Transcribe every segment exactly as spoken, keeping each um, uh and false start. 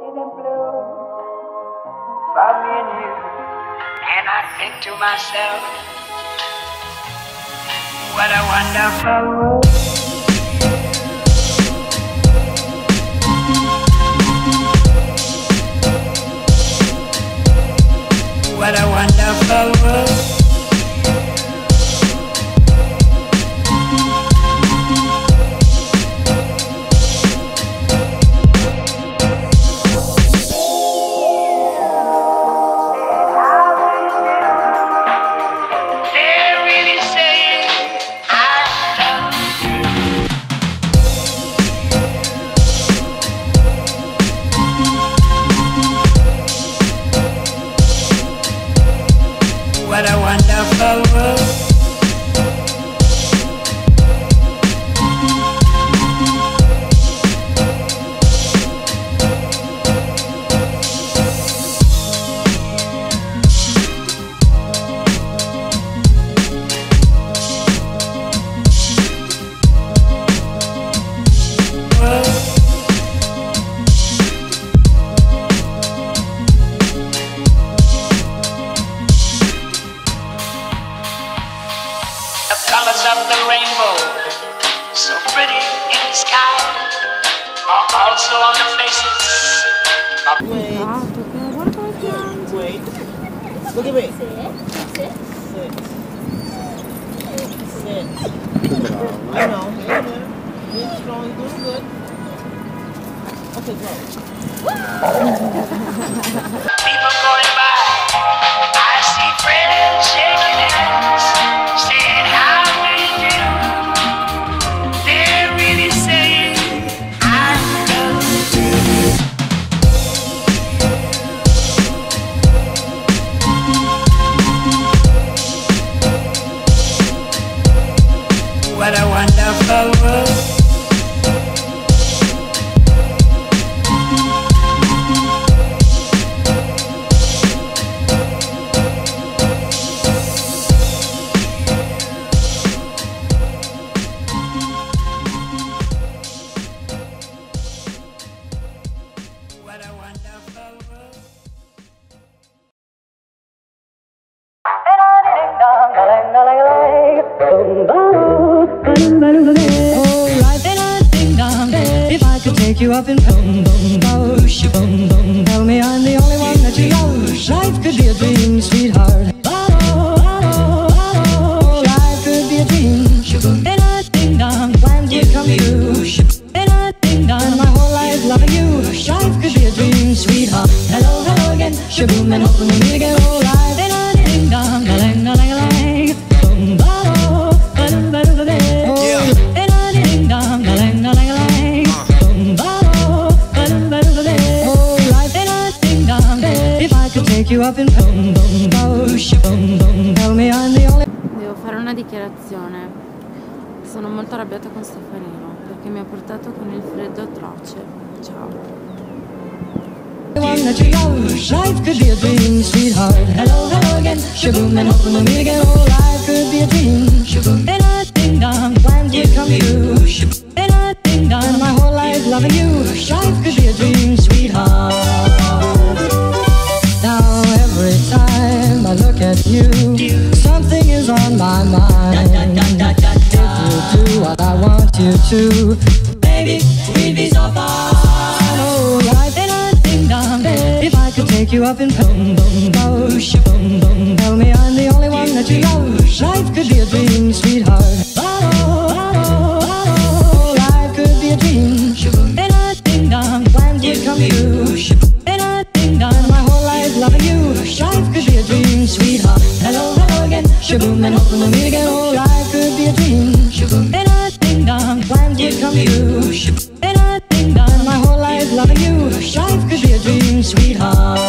and blue for me and you. And I think to myself, what a wonderful world. What a wonderful world. What a wonderful world. Colors of the rainbow, so pretty in the sky, are also on the faces of... Wait, wait, look at me. Sit. Sit. Sit. I know, here, there. You're strong, you're doing good. Okay, go. People going by, I see friends shaking hands, saying how do you do? They're really saying I love you. What a wonderful world. What a wonderful world. Oh, life ain't a ding dong. If I could take you up in boom boom boom boom boom, tell me I'm the only one that you love. Life could be a dream, sweetheart. Oh, life could be a dream. Ain't a ding dong. Plans would come true. Ain't a ding dong. My whole life loving you. Life could be a dream, sweetheart. Hello, hello again. Shaboom, and hoping we meet again. Oh, life ain't a ding dong. Lang, lang, lang. Boom, ba-do, ba-do, ba-do, ba-do. Oh, ain't a ding dong. Lang, lang, lang. Boom, ba-do, ba-do, ba-do, ba-do. Oh, life ain't a ding dong. If I could take you up in boom, boom, boom, boom, boom. Tell me I'm the only. Devo fare una dichiarazione. Sono molto arrabbiata con Stefanino perché mi ha portato con il freddo atroce. Ciao. One that you love, life could be a dream, sweetheart. Hello, hello again, shaboom, and hoping we'll meet again. Oh, life could be a dream, shaboom. Ain't a ding dong, plans would come true. Ain't a ding dong, my whole life loving you. Life could be a dream, sweetheart. Now every time I look at you, something is on my mind. If you do what I want you to, baby, we'd be so fine. Oh, life ain't a ding dong. If I could take you up in boom boom boom boom boom, tell me I'm the only one that you love. Life could be a dream, sweetheart. Oh, oh, oh, life could be a dream. Ain't a ding dong, plans would come true. Ain't a ding dong, my whole life loving you. Life could be a dream, sweetheart. Hello, hello again, shaboom, and hoping we'll meet again. Oh, life could be a dream. Ain't a ding dong, plans would come true. Ain't a ding dong, my whole life loving you. Life could be a dream, sweetheart.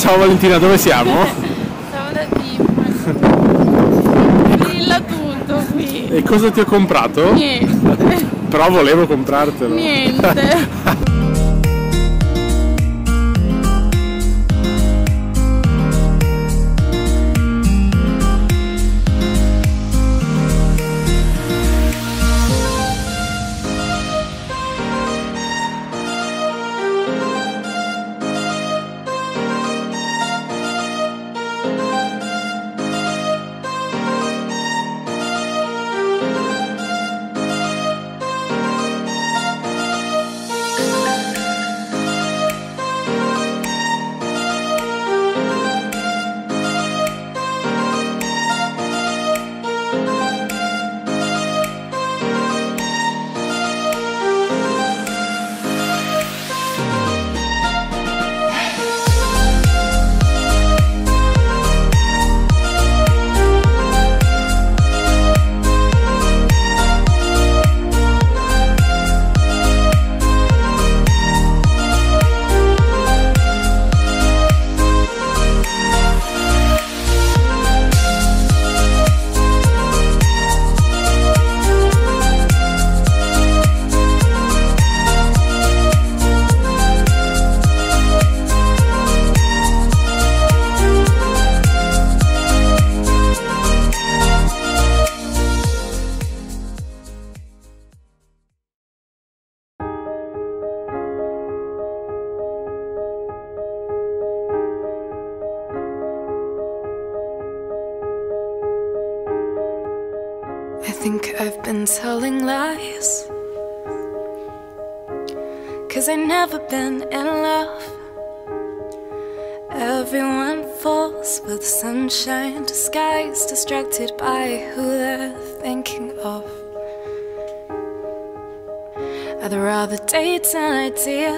Ciao Valentina, dove siamo? Siamo da Tiffany. Brilla tutto qui. E cosa ti ho comprato? Niente. Però volevo comprartelo. Niente. I think I've been telling lies, 'cause I've never been in love. Everyone falls with sunshine disguised, distracted by who they're thinking of. I'd rather date an idea,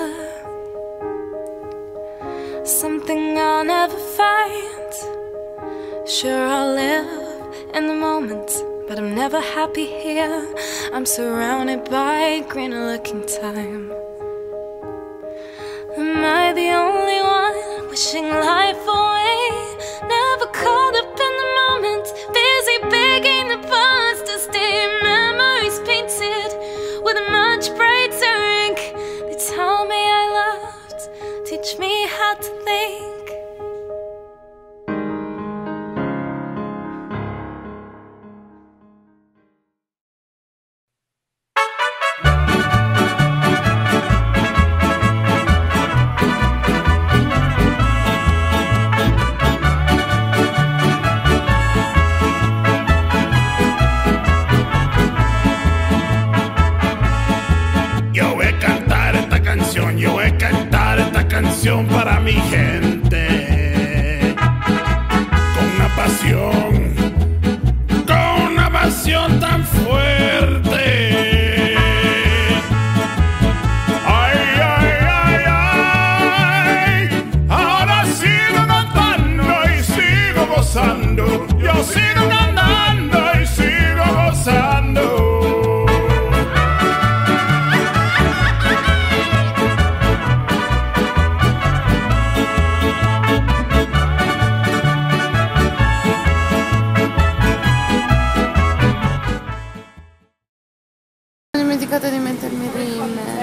something I'll never find. Sure, I'll live in the moment, but I'm never happy here. I'm surrounded by greener looking time. Am I the only one wishing life away? Never caught up in the moment, busy begging the past to stay. Memories painted with a much brighter ink. They tell me I loved, teach me how to think. Para mi gente, con una pasión, con una pasión tan fuerte. Ay, ay, ay, ay, ahora sigo cantando y sigo gozando. Yo sigo cantando y sigo gozando. Ho dimenticato di mettermi il rim.